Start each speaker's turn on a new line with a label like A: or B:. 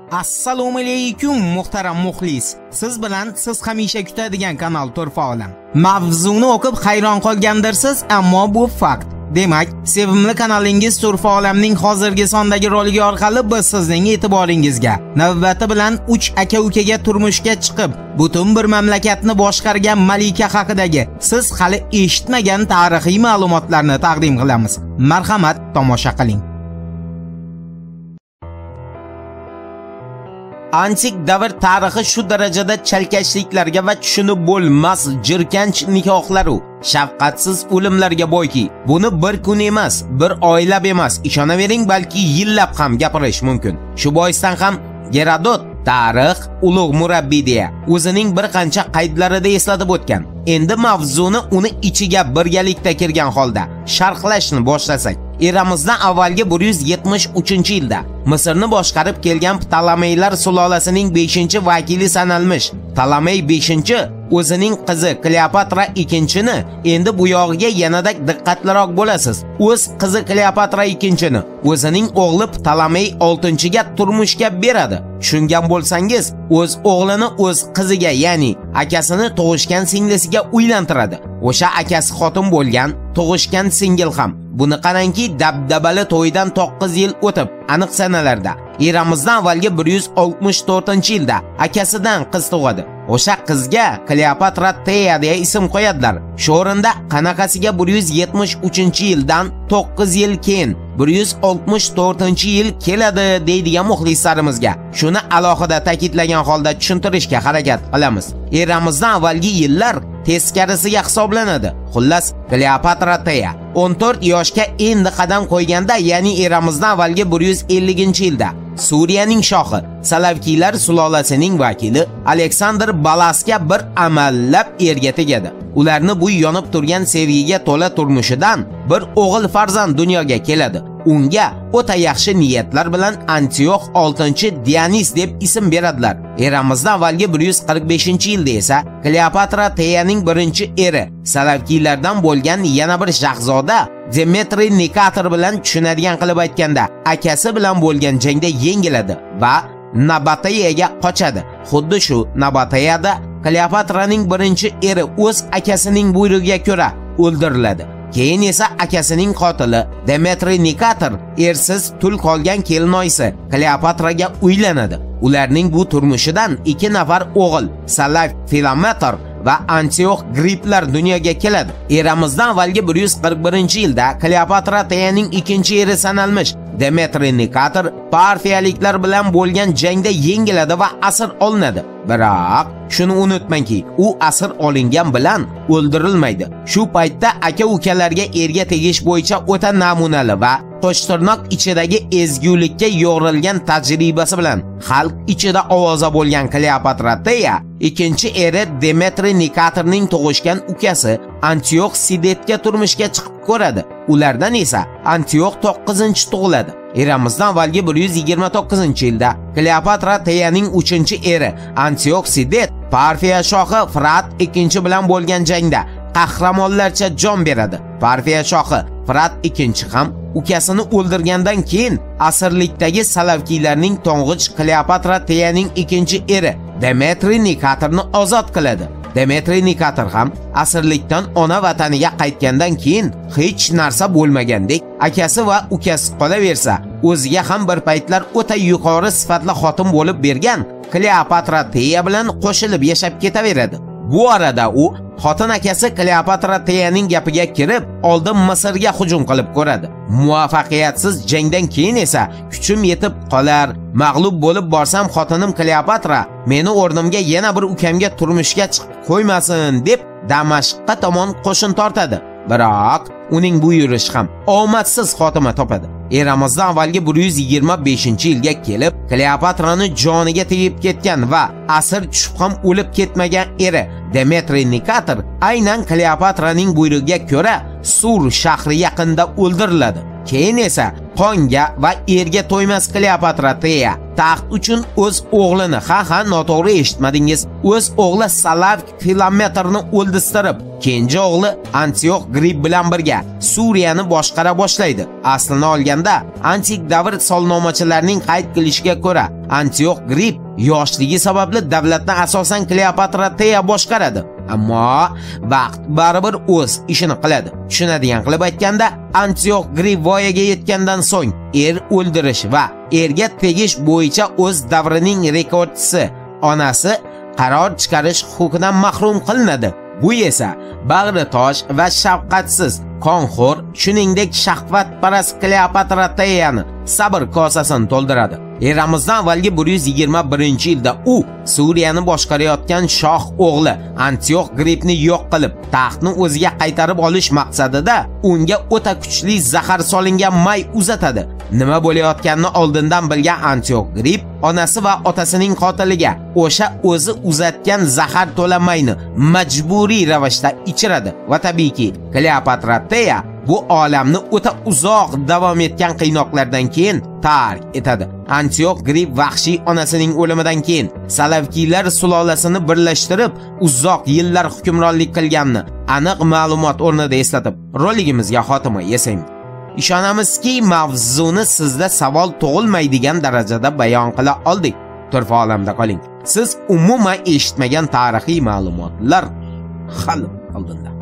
A: Assalomu alaykum muhtaram muxlis. Siz bilan siz hamisha kutadigan kanal Turfa Olam. Mavzuni o'qib hayron qolgandirsiz, ammo bu fakt. Demak, sevimli kanalingiz Turfa Olamning hozirgi sondagi roligi orqali biz sizning e'tiboringizga navbati bilan 3 aka-ukaga turmushga chiqib, butun bir mamlakatni boshqargan Malika haqidagi siz hali eshitmagan tarixiy ma'lumotlarni taqdim qilamiz. Marhamat, tomosha qiling. Antik davr tarixi shu darajada chalkashliklarga va tushunib bo'lmas jirkanch nikohlar u shafqatsiz o'limlarga boyki, buni bir kun emas, bir oylab emas, ishonavering, balki yillab ham gapirish mumkin. Shu boisdan ham Gerodot tarix ulug' murabbiy deya o'zining bir qancha qaydlarida eslatib o'tgan. Endi mavzuni uni ichiga birgalikda kirgan holda sharhlashni boshlasak, eramizdan avvalgi 173-yilda Misrni boshqarib kelgan Ptolemeylar sulolasining 5-vakili sanalmish Ptolemey 5 o'zining qizi Kleopatra 2-ni, endi bu yog'iga yanada diqqatliroq bo'lasiz. O'z qizi Kleopatra 2-ni o'zining o'g'li Ptolemey 6-ga turmushga beradi. Tushungan bo'lsangiz, o'z o'g'lini o'z qiziga, ya'ni akasini tug'ishgan singlisiga uylantiradi. O'sha akasi xotin bo'lgan tug'ishgan singil ham. Buni qarangki, dabdabali to'ydan 9 yil o'tib, aniq sanalarda eramizdan avvalgi 164-yilda akasidan qiz tug'adi. O'sha qizga Kleopatra Teya deya ism qo'yadilar. Shu o'rinda qanaqasiga 173-yildan 9 yil keyin 164-yil keladi deydigan muxlislarimizga shuni alohida ta'kidlagan holda tushuntirishga harakat qilamiz. Eramizdan avvalgi yillar teskarisiga hisoblanadi. Xullas, Kleopatra Teya 14 yoshga endi qadam qo'yganda, ya'ni eramizdan avvalgi 150-yilda Suriyaning shohi, Salavkiylar sulolasining vakili Aleksandr Balasga bir amallab erga tegadi. Ularni bu yonib turgan sevgiga to'la turmushidan bir o'g'il farzand dunyoga keladi. Unga o'ta yaxshi niyatlar bilan Antiox 6-Dionis deb ism beradilar. Eramizdan avvalgi 145-yilda esa Kleopatra Teyaning birinchi eri, Salavkiylardan bo'lgan yana bir shahzoda Demetri Nikator bilan tushunadigan qilib aytganda, akasi bilan bo'lgan jangda yengiladi va Nabatayaga qochadi. Xuddi shu Nabatayada Kleopatraning birinchi eri o'z akasining buyrug'iga ko'ra o'ldiriladi. Keyin esa akasining qotili Demetri Nikator ersiz tul qolgan kelinoyisi Kleopatraga uylanadi. Ularning bu turmushidan 2 nafar o'g'il, Salav Filometor va Antiox Griplar dunyoga keladi. Eramizdan avvalgi 141-yilda Kleopatra Teyaning 2-eri sanalmish Demetri Nikator Parfiyaliklar bilan bo'lgan jangda yengiladi va asir olinadi. Biroq shuni unutmangki, u asir olingan bilan o'ldirilmaydi. Shu paytda aka-ukalarga erga tegish bo'yicha o'ta namunali va qo'shtirnoq ichidagi ezgulikka yo'g'rilgan tajribasi bilan xalq ichida ovoza bo'lgan Kleopatra Teya ikkinchi eri Demetri Nikatorning tug'ishgan ukasi Antiox Sidetga turmushga chiqib ko'radi. Ulardan esa Antiox 9-chi tug'iladi. Eramizdan avvalgi 129-yilda Kleopatra Teyaning 3-eri Antiox Sidet Parfiya shohi Frat 2 bilan bo'lgan jangda qahramonlarcha jon beradi. Parfiya shohi Frat 2 ham ukasini o'ldirgandan keyin asrlikdagi Salavkiylarning to'ng'ich Kleopatra Teyaning 2-eri Demetri Nikatorni ozod qiladi. Demetri Nikator ham asrlikdan ona vataniga qaytgandan keyin hech narsa bo'lmagandek akasi va ukasi qolaversa, o'ziga ham bir paytlar o'ta yuqori sifatli xotin bo'lib bergan Kleopatra Teya bilan qo'shilib yashab ketaveradi. Bu arada u xotin akasi Kleopatra Teyaning gapiga kirib, oldin Misrga hujum qilib ko'radi. Muvaffaqiyatsiz jangdan keyin esa kuchim yetib qolar, mag'lub bo'lib borsam xotinim Kleopatra meni o'rnimga yana bir ukamga turmushga chiqib qo'ymasin deb Damashqqa tomon qo'shin tortadi. Biroq uning bu yurish ham omadsiz xotima topadi. Eramizdan avvalgi 125-yilga kelib, Kleopatrani joniga tegib ketgan va asir tushib ham o'lib ketmagan eri Demetri Nikator aynan Kleopatraning buyrug'iga ko'ra Sur shahri yaqinida o'ldiriladi. Keyin esa qonga va erga to'ymas Kleopatra Teya taxt uchun o'z o'g'lini, ha noto'g'ri eshitmadingiz, o'z o'g'li Salavk Filometrni o'ldirib, kenja o'g'li Antiox Grip bilan birga Suriyani boshqara boshlaydi. Aslini olganda, antik davr solnomachilarining qayd qilishiga ko'ra, Antiox Grip yoshligi sababli davlatni asosan Kleopatra Teya boshqaradi. Ammo vaqt baribir o'z ishini qiladi. Tushunadigan qilib aytganda, Antiox Grip voyaga yetgandan so'ng o'ldirish va erga tegish bo'yicha o'z davrining rekordchisi, onasi qaror chiqarish huquqidan mahrum qilinadi. Bu esa bag'ri tosh va shafqatsiz, qonxo'r, shuningdek shahvatparast Kleopatra Teyani sabr kosasini to'ldiradi. Eramizdan avvalgi 121-yilda u Suriyani boshqarayotgan shoh o'g'li Antiox Gripni yo'q qilib, taxtni o'ziga qaytarib olish maqsadida unga o'ta kuchli zahar solingan may uzatadi. Nima bo'layotganini oldindan bilgan Antiox Grip onasi va otasining qotiliga o'sha o'zi uzatgan zahar to'la mayni majburiy ravishda ichiradi va tabiiyki Kleopatra Teya bu olamni o'ta uzoq davom etgan qiynoqlardan keyin tark etadi. Antiox Grip vahshiy onasining o'limidan keyin Salavkiylar sulolasini birlashtirib uzoq yillar hukmronlik qilganini aniq ma'lumot o'rnida eslatib, roligimizga xotima yasaymiz. Ishonamizki, mavzuni sizda savol tug'ilmaydigan darajada bayon qila oldik. Turfa olamda qoling. Siz umuman eshitmagan tarixiy ma'lumotlar hali oldinda.